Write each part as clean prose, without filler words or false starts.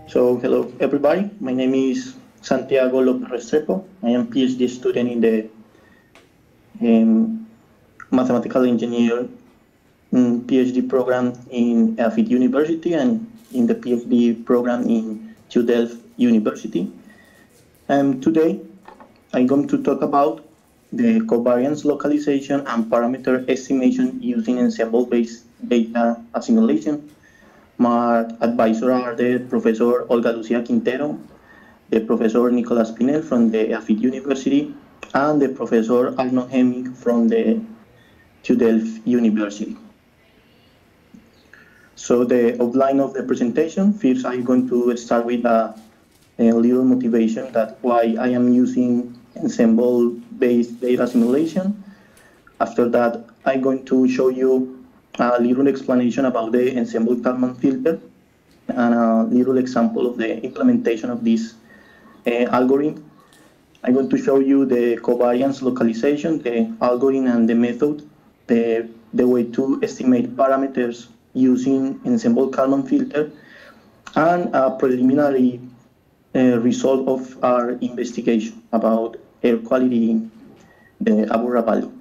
So hello everybody, my name is Santiago Lopez Restrepo. I am PhD student in the mathematical engineer PhD program in EAFIT University and in the PhD program in Delft University. Today I'm going to talk about the covariance localization and parameter estimation using ensemble-based data assimilation. My advisors are the Professor Olga Lucia Quintero, the Professor Nicolas Pinel from the EAFIT University, and the Professor Arno Hemming from the Delft University. So the outline of the presentation, first I'm going to start with a little motivation that why I am using ensemble-based data assimilation. After that, I'm going to show you a little explanation about the Ensemble-Kalman filter and a little example of the implementation of this algorithm. I'm going to show you the covariance localization, the algorithm and the method, the way to estimate parameters using Ensemble-Kalman filter, and a preliminary result of our investigation about air quality in the Aburra Valley.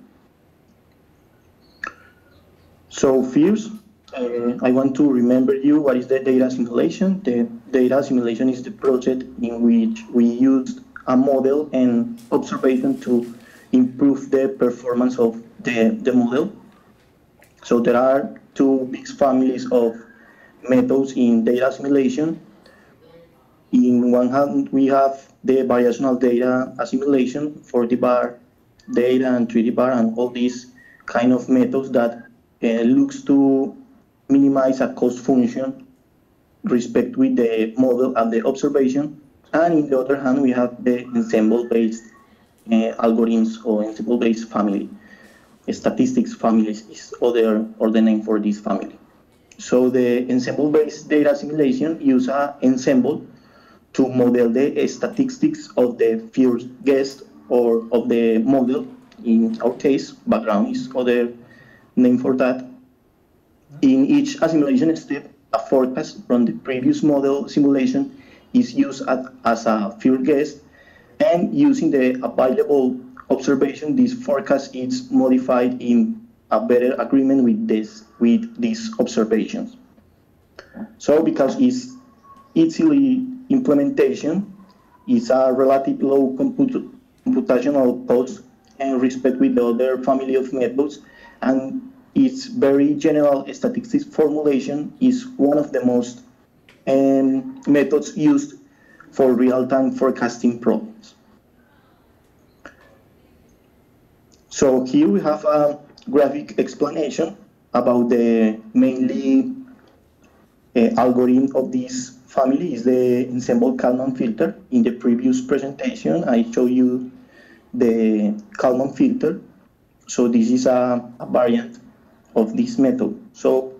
So first, I want to remember you what is the data assimilation. The data assimilation is the project in which we use a model and observation to improve the performance of the model. So there are two big families of methods in data assimilation. In one hand, we have the variational data assimilation, 4D bar data and 3D bar and all these kind of methods that looks to minimize a cost function respect with the model and the observation. And in the other hand, we have the ensemble-based algorithms or ensemble-based family. Statistics families is other name for this family. So the ensemble-based data assimilation use an ensemble to model the statistics of the first guess or of the model. In our case, background is other name for that. In each assimilation step, a forecast from the previous model simulation is used as a first guess, and using the available observation, this forecast is modified in a better agreement with these observations. So because it's easily implementation, it's a relatively low computational cost and respect with the other family of methods, and its very general statistics formulation is one of the most methods used for real-time forecasting problems. So here we have a graphic explanation about the mainly algorithm of this family is the Ensemble-Kalman filter. In the previous presentation, I showed you the Kalman filter. So this is a variant of this method. So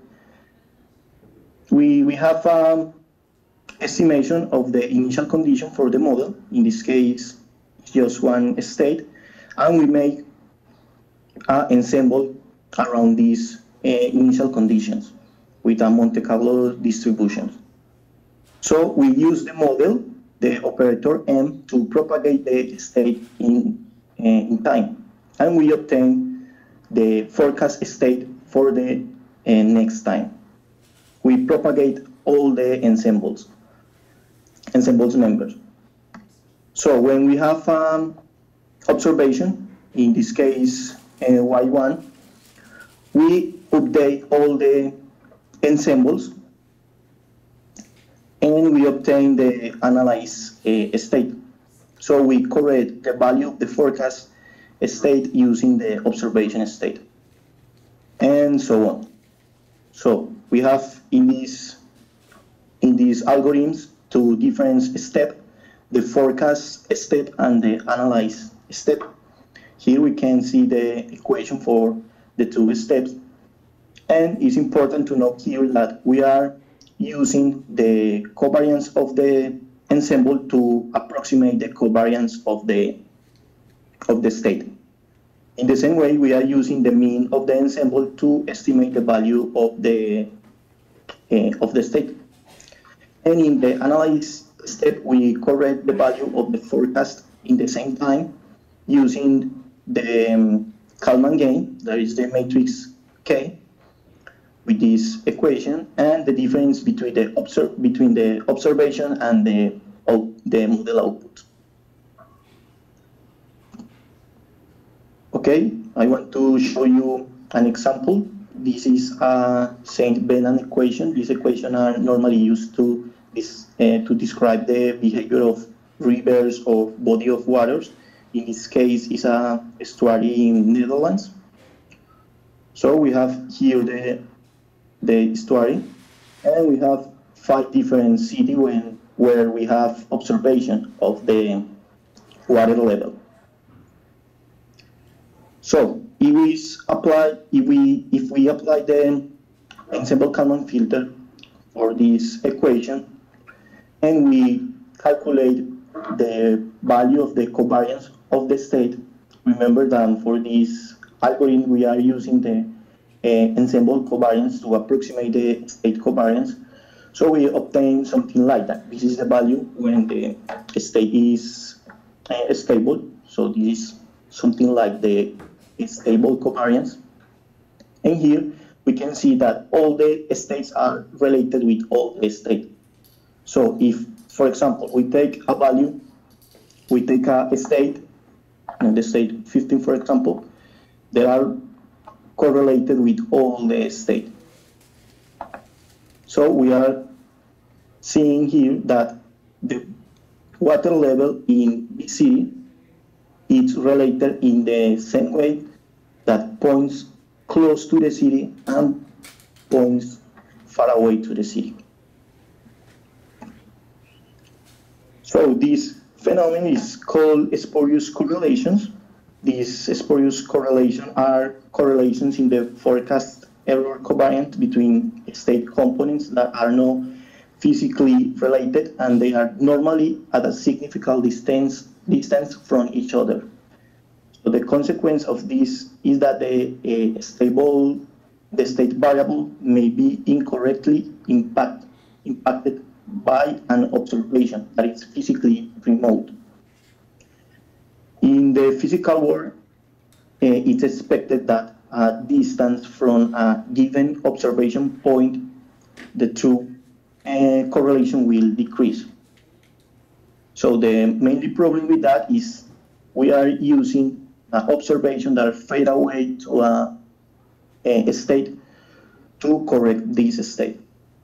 we have estimation of the initial condition for the model. In this case, just one state, and we make an ensemble around these initial conditions with a Monte Carlo distribution. So we use the model, the operator M, to propagate the state in time, and we obtain the forecast state for the next time. We propagate all the ensembles members. So when we have observation, in this case Y1, we update all the ensembles and we obtain the analyzed state. So we correct the value of the forecast state using the observation state, and so on. So we have in these algorithms two different steps, the forecast step and the analyze step. Here we can see the equation for the two steps, and it's important to note here that we are using the covariance of the ensemble to approximate the covariance of the state. In the same way, we are using the mean of the ensemble to estimate the value of the state. And in the analysis step, we correct the value of the forecast in the same time using the Kalman gain, that is the matrix K, with this equation, and the difference between the observation and the model output. Okay, I want to show you an example. This is a Saint Bernard equation. These equations are normally used to describe the behavior of rivers or body of waters. In this case, it's a estuary in Netherlands. So we have here the estuary, and we have 5 different cities where we have observation of the water level. So if we apply the Ensemble-Kalman filter for this equation, and we calculate the value of the covariance of the state, remember that for this algorithm we are using the ensemble covariance to approximate the state covariance. So we obtain something like that. This is the value when the state is stable. So this is something like the stable covariance. And here we can see that all the states are related with all the states. So if, for example, we take a value, we take a state, and the state 15, for example, they are correlated with all the states. So we are seeing here that the water level in the city is related in the same way that points close to the city and points far away to the city. So this phenomenon is called spurious correlations. These spurious correlations are correlations in the forecast error covariance between state components that are not physically related, and they are normally at a significant distance from each other. So the consequence of this is that the state variable may be incorrectly impacted by an observation that is physically remote. In the physical world, it's expected that a distance from a given observation point, the true correlation will decrease. So the main problem with that is we are using an observation that fade away to a state to correct this state.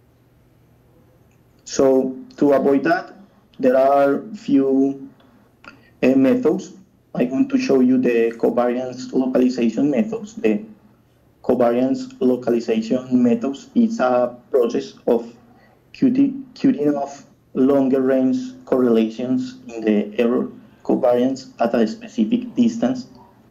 So to avoid that, there are few methods. I'm going to show you the covariance localization methods. The covariance localization methods is a process of cutting off longer range correlations in the error covariance at a specific distance.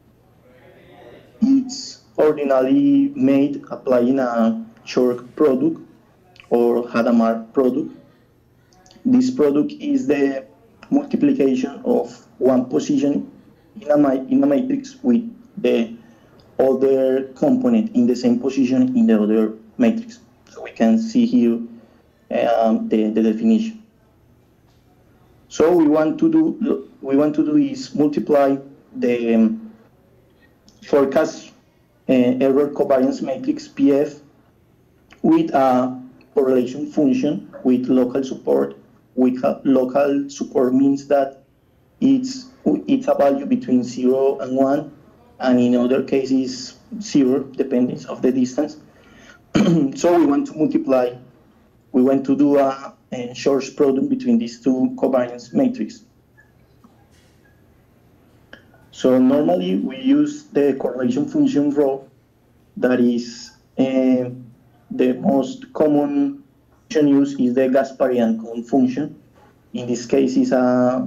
It's ordinarily made applying a short product or Hadamard product. This product is the multiplication of one position in a matrix with the other component in the same position in the other matrix. So we can see here the definition. So we want to do is multiply the forecast error covariance matrix PF with a correlation function with local support. Local support means that it's a value between 0 and 1, and in other cases 0, depending on the distance. So we want to multiply. We want to do a source product between these two covariance matrices. So normally we use the correlation function rho, that is the most common function used is the Gasparian function. In this case, is the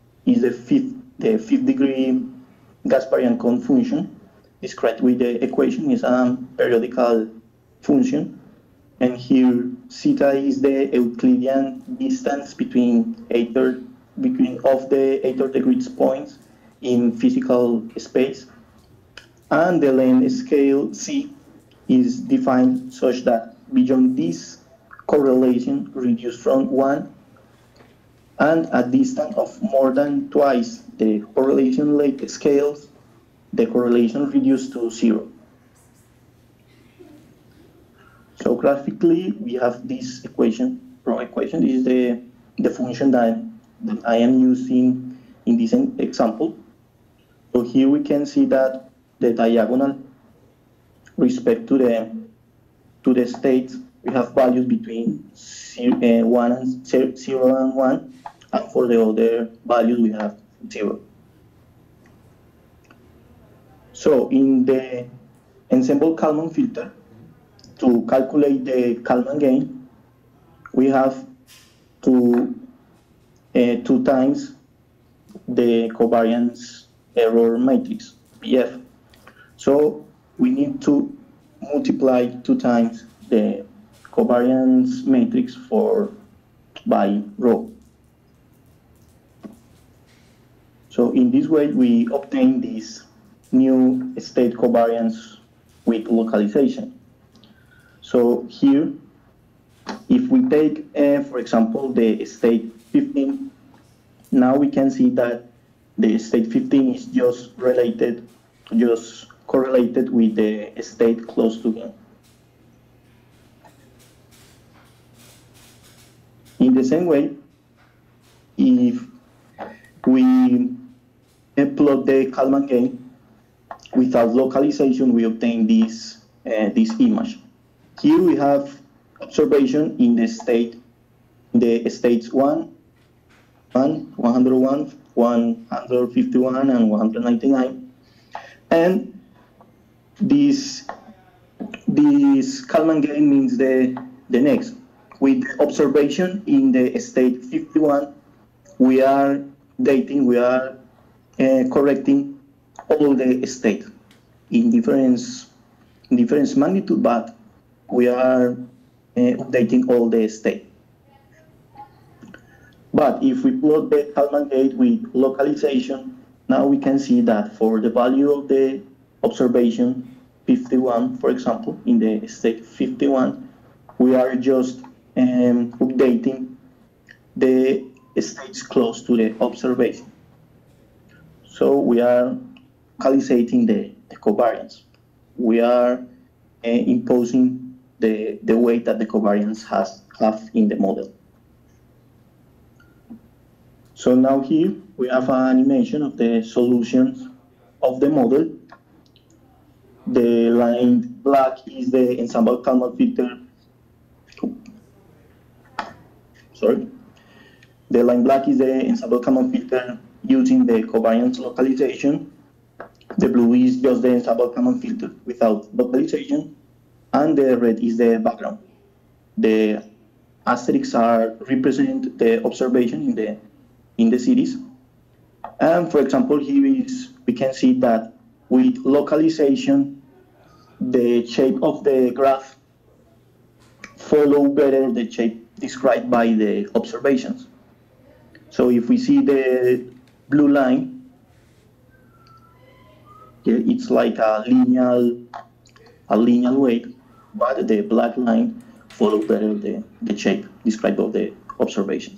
fifth degree Gasparian function described with the equation. Is a periodical function, and here zeta is the Euclidean distance between the 8th degree points in physical space, and the length scale c is defined such that beyond this correlation reduced from 1, and a distance of more than twice the correlation length scales, the correlation reduced to 0. So graphically, we have this equation. This is the function that I am using in this example. So here we can see that the diagonal respect to the states, we have values between 0 and 1, and for the other values we have 0. So in the Ensemble-Kalman filter, to calculate the Kalman gain, we have to 2 times the covariance error matrix, BF. So we need to multiply 2 times the covariance matrix by rho. So in this way, we obtain this new state covariance with localization. So here, if we take, for example, the state 15, now we can see that the state 15 is just correlated with the state close to him. In the same way, if we plot the Kalman gain without localization, we obtain this image. Here we have observation in the states 1, 101, 151, and 199, and this Kalman gain means the next. With the observation in the state 51, we are correcting all the states in different magnitude, but we are updating all the state. But if we plot the Kalman gain with localization, now we can see that for the value of the observation 51, for example, in the state 51, we are just updating the states close to the observation. So we are localizing the covariance. We are imposing the weight that the covariance have in the model. So now here we have an animation of the solutions of the model. The line black is the Ensemble-Kalman filter. Sorry. The line black is the Ensemble-Kalman filter using the covariance localization. The blue is just the Ensemble-Kalman filter without localization, and the red is the background. The asterisks represent the observation in the series. And for example, here we can see that with localization, the shape of the graph follow better the shape described by the observations. So if we see the blue line, it's like a linear weight, but the black line follow better the shape described by the observations.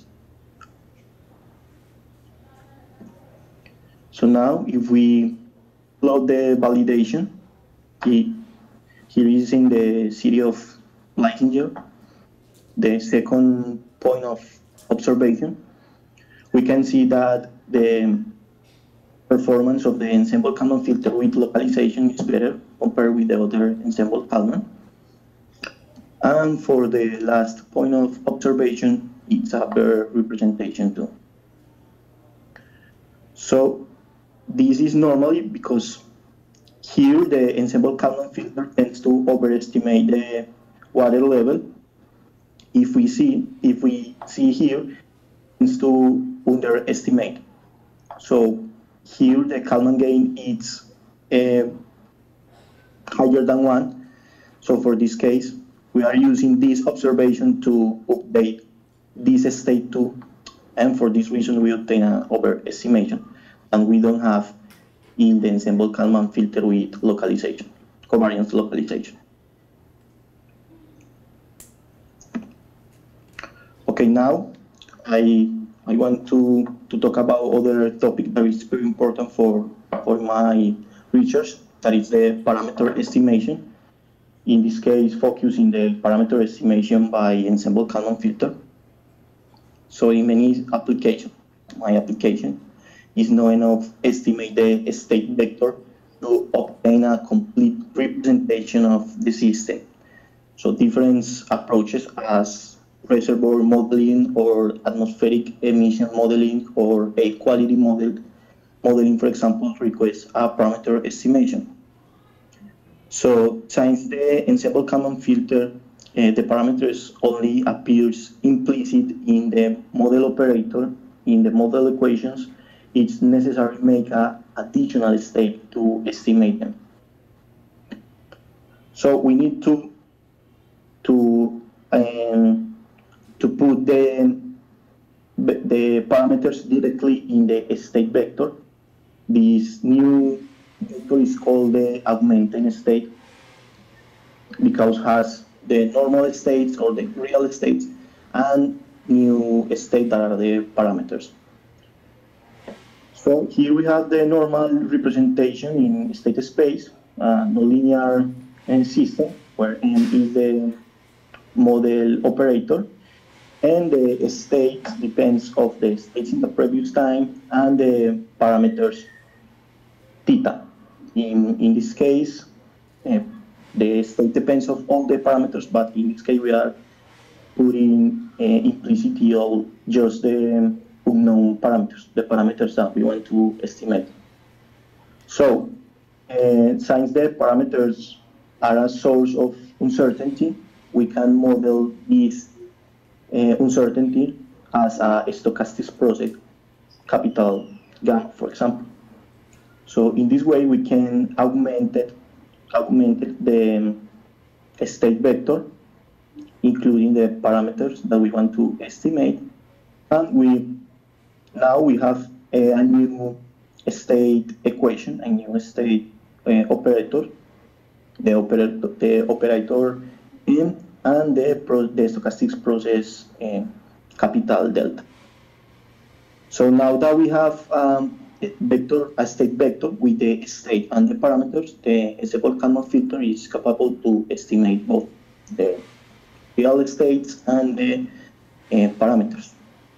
So now if we plot the validation, here is in the city of Leisinger, the second point of observation, we can see that the performance of the Ensemble-Kalman filter with localization is better compared with the other Ensemble-Kalman. And for the last point of observation, it's a better representation too. So this is normally because here the Ensemble-Kalman filter tends to overestimate the water level. If we see here, it tends to underestimate. So here the Kalman gain is higher than 1. So for this case, we are using this observation to update this state too, and for this reason we obtain an overestimation, and we don't have in the Ensemble-Kalman filter with localization, covariance localization. Okay, now I want to talk about other topic that is very important for my research, that is the parameter estimation. In this case, focusing the parameter estimation by ensemble-Kalman filter. So in many applications, my application is knowing of estimate the state vector to obtain a complete representation of the system. So different approaches as reservoir modeling or atmospheric emission modeling or a quality modeling, for example, request a parameter estimation. So since the ensemble-Kalman filter, the parameters only appears implicit in the model operator, in the model equations, it's necessary to make an additional step to estimate them. So we need to put the parameters directly in the state vector. This new vector is called the augmented state because it has the normal states or the real states and new states that are the parameters. So here we have the normal representation in state space, nonlinear system where n is the model operator, and the state depends of the states in the previous time and the parameters theta. In this case, the state depends of all the parameters, but in this case we are putting implicitly all just the unknown parameters, the parameters that we want to estimate. So since the parameters are a source of uncertainty, we can model this uncertainty as a stochastic process, capital gamma, for example. So in this way, we can augment the state vector, including the parameters that we want to estimate, and now we have a new state equation, a new state operator, the operator m, and the stochastic process capital delta. So now that we have a state vector with the state and the parameters, the ensemble-Kalman filter is capable to estimate both the real states and the parameters.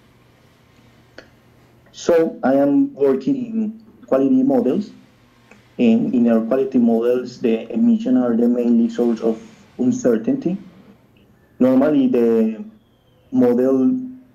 So I am working in quality models. In our quality models, the emissions are the mainly source of uncertainty. Normally, the model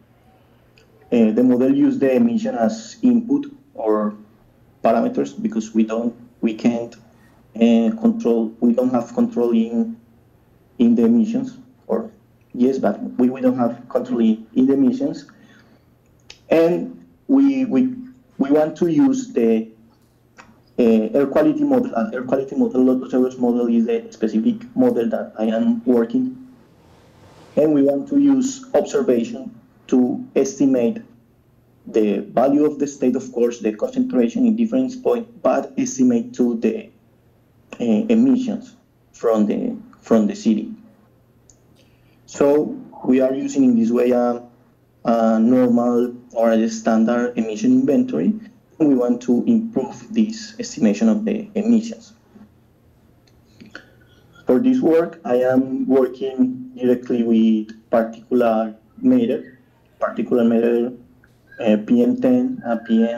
use the emission as input or parameters because we can't control. We don't have control in the emissions, or yes, but we don't have control in the emissions, and we want to use the air quality model. An air quality model, Lopez model, is a specific model that I am working, and we want to use observation to estimate the value of the state, of course, the concentration in different points, but estimate to the emissions from the city. So we are using in this way a normal or a standard emission inventory, and we want to improve this estimation of the emissions. For this work, I am working directly with particular matter PM10 and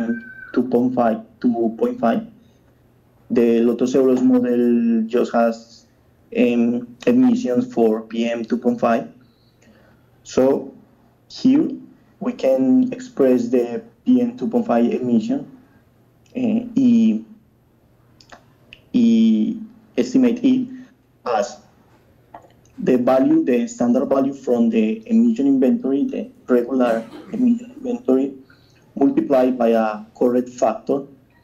PM2.5. The Lopez model just has emissions for PM2.5. So here we can express the PM2.5 emission and estimate it as the standard value from the emission inventory, the regular emission inventory, multiplied by a correct factor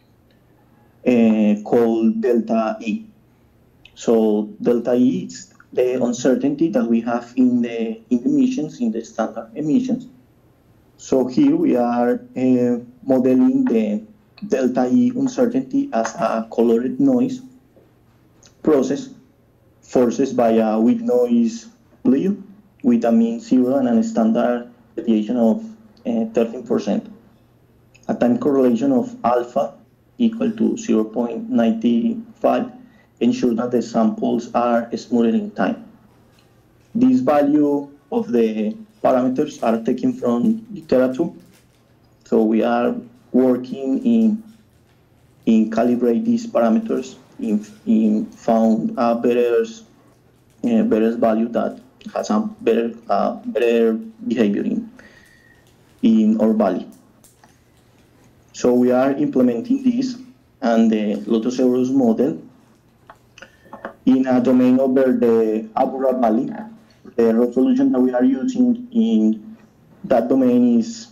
called delta E. So delta E is the uncertainty that we have in the emissions, in the standard emissions. So here we are modeling the delta E uncertainty as a colored noise process forced by a weak noise blue with a mean 0 and a standard deviation of 13%. A time correlation of alpha equal to 0.95 ensure that the samples are smoothed in time. This value of the parameters are taken from literature, so we are working in calibrate these parameters in found a better value that has a better behavior in our valley. So we are implementing this and the Lotus Euros model in a domain over the Abura Valley. The resolution that we are using in that domain is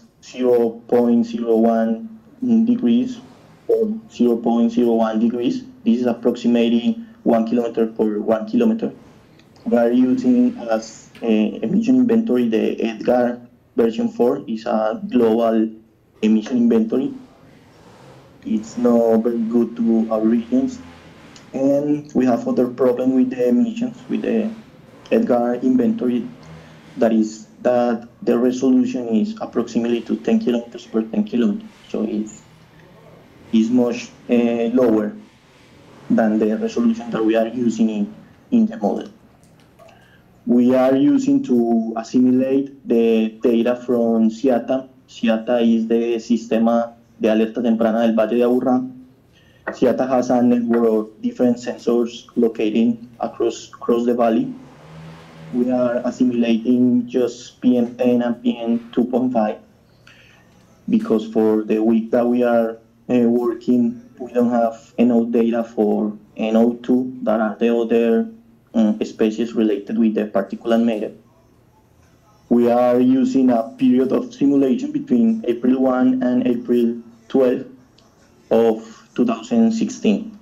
0.01 degrees or 0.01 degrees. This is approximating 1 kilometer per 1 kilometer. We are using as emission inventory the EDGAR version 4 is a global emission inventory. It's not very good to our regions, and we have other problem with the emissions with the EDGAR inventory, that is that the resolution is approximately to 10 kilometers per 10 kilometers, so it's much lower than the resolution that we are using in the model. We are using to assimilate the data from SIATA. SIATA is the Sistema de Alerta Temprana del Valle de Aburrá. SIATA has a network of different sensors located across the valley. We are assimilating just PM10 and PM2.5 because for the week that we are working, we don't have enough data for NO2, that are the other species related with the particulate matter. We are using a period of simulation between April 1 and April 12 of 2016.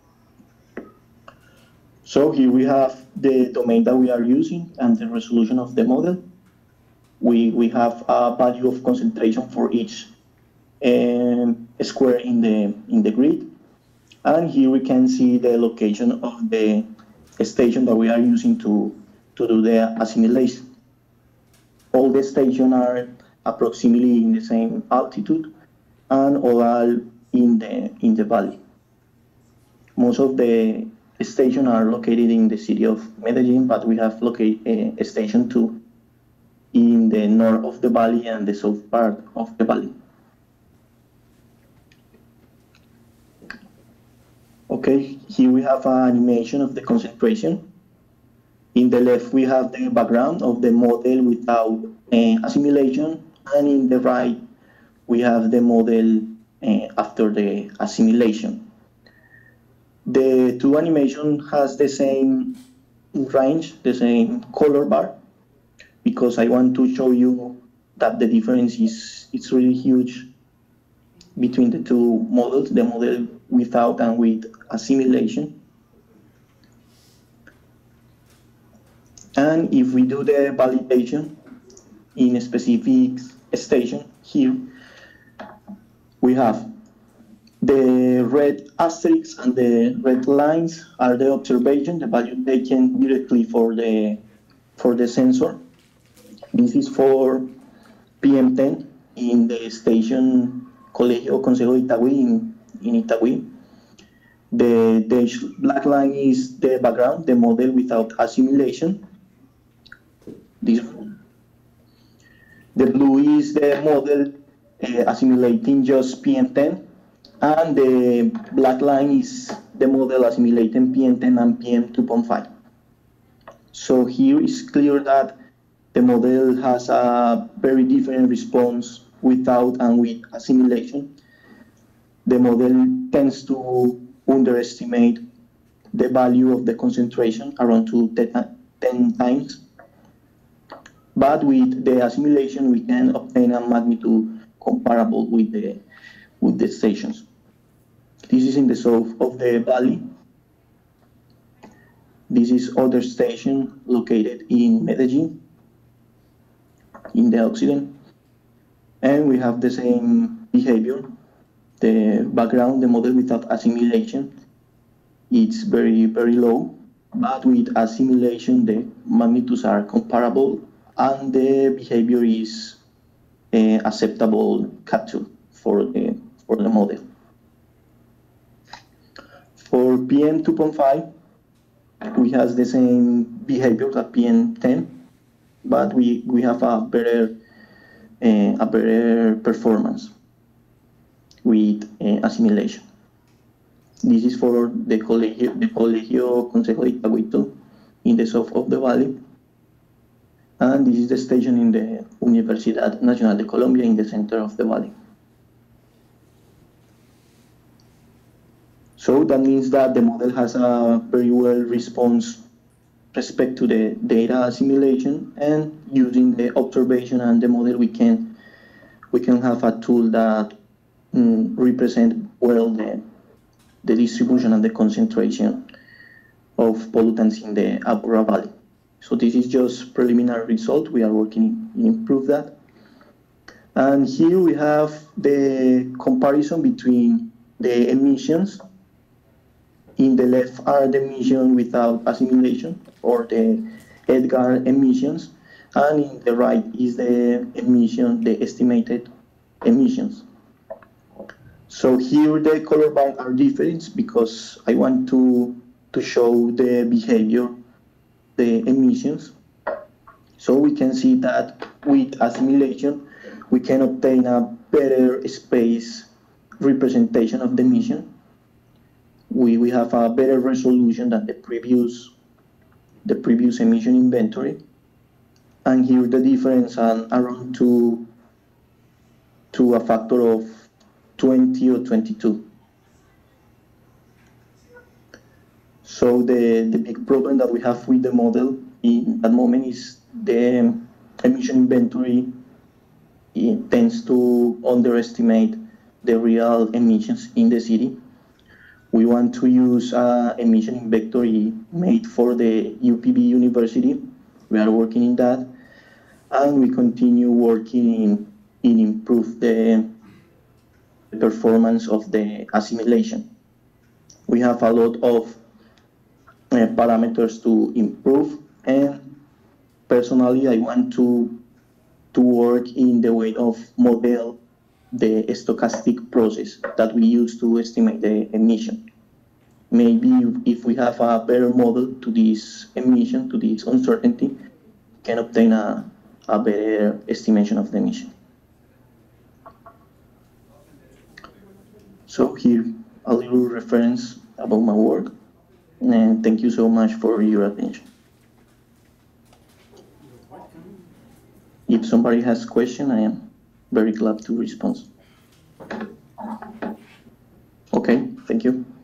So here we have the domain that we are using and the resolution of the model. We have a value of concentration for each square in the grid, and here we can see the location of the station that we are using to do the assimilation. All the stations are approximately in the same altitude and all are in the valley. Most of the stations are located in the city of Medellin, but we have located a station too in the north of the valley and the south part of the valley. Okay, here we have an animation of the concentration. In the left, we have the background of the model without assimilation, and in the right, we have the model after the assimilation. The two animations has the same range, the same color bar, because I want to show you that the difference it's really huge between the two models, the model without and with assimilation. And if we do the validation in a specific station, here we have the red asterisks and the red lines are the observation, the value taken directly for the sensor. This is for PM10 in the station Colegio Consejo de Itagüí in Itagüí. The black line is the background, the model without assimilation. This one. The blue is the model assimilating just PM10, and the black line is the model assimilating PM10 and PM2.5. So here is clear that the model has a very different response without and with assimilation. The model tends to underestimate the value of the concentration around 10 times. But with the assimilation, we can obtain a magnitude comparable with the stations. This is in the south of the valley. This is other station located in Medellin, in the Occident. And we have the same behavior. The background, the model without assimilation, it's very, very low. But with assimilation, the magnitudes are comparable and the behavior is acceptable capture for the model. For PM 2.5, we have the same behavior as PM 10, but we have a better performance with assimilation. This is for the Colegio Consejo de Itaguito in the south of the valley. And this is the station in the Universidad Nacional de Colombia in the center of the valley. So that means that the model has a very well response respect to the data assimilation, and using the observation and the model, we can have a tool that represent well the distribution and the concentration of pollutants in the Apura Valley. So this is just preliminary result. We are working to improve that. And here we have the comparison between the emissions. In the left are the emission without assimilation, or the Edgar emissions, and in the right is the emission, the estimated emissions. So here the color bars are different because I want to show the behavior, the emissions. So we can see that with assimilation, we can obtain a better space representation of the emission. We have a better resolution than the previous emission inventory. And here the difference around to a factor of 20 or 22. So the big problem that we have with the model in that moment is the emission inventory. It tends to underestimate the real emissions in the city. We want to use emission inventory made for the UPB University. We are working in that, and we continue working in improve the performance of the assimilation. We have a lot of parameters to improve, and personally, I want to work in the way of model the stochastic process that we use to estimate the emission. Maybe if we have a better model to this emission, to this uncertainty, we can obtain a better estimation of the emission. So here, a little reference about my work, and thank you so much for your attention. If somebody has a question, I am very glad to respond. Okay, thank you.